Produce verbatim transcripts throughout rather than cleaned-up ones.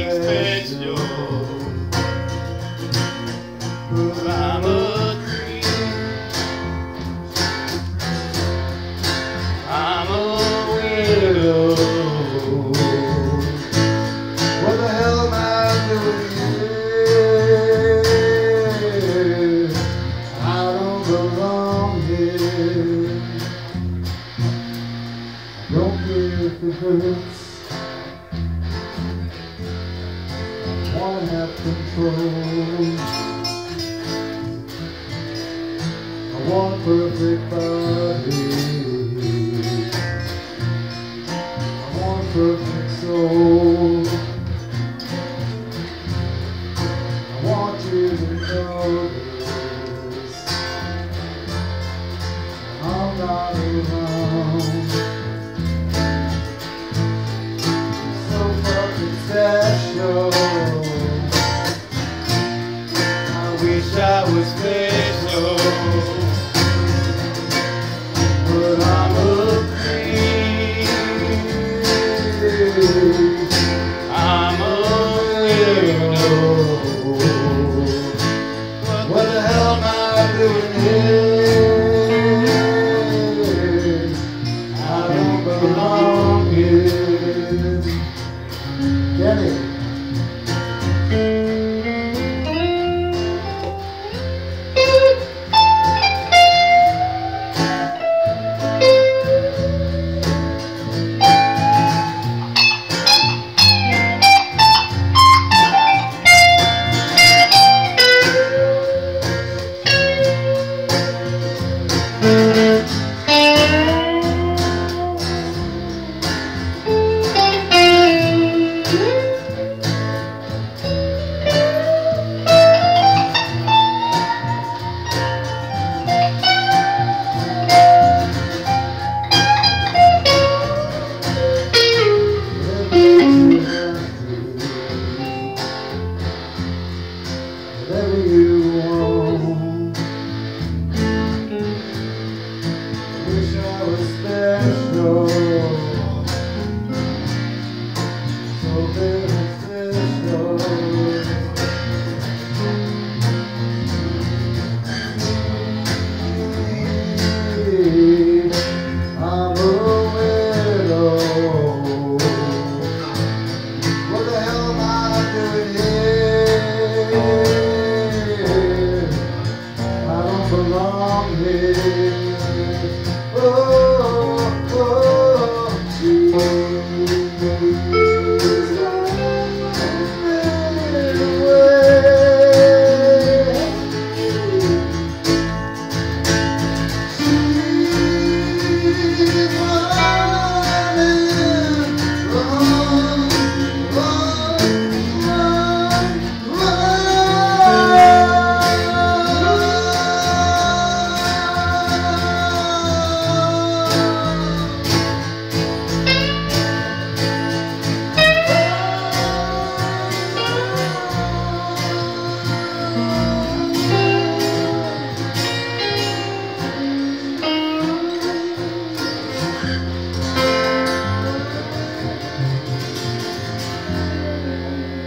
special. But I'm a dream. I'm a widow. What the hell am I doing here? I don't belong here. I don't care if it hurts. I wanna have control. I want a perfect body. I want a perfect soul. I want you to know this. I'm not around. So fucking special. I wish I was special. But I'm a creep. I'm a widow. What the hell am I doing here? I don't belong here. Kenny. Whatever you want. Wish I was special. So very special. I'm a widow. What the hell am I doing here? I don't belong here. Oh, oh, she's running away. She's running, run, run, run,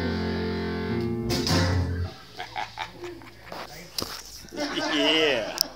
Yeah.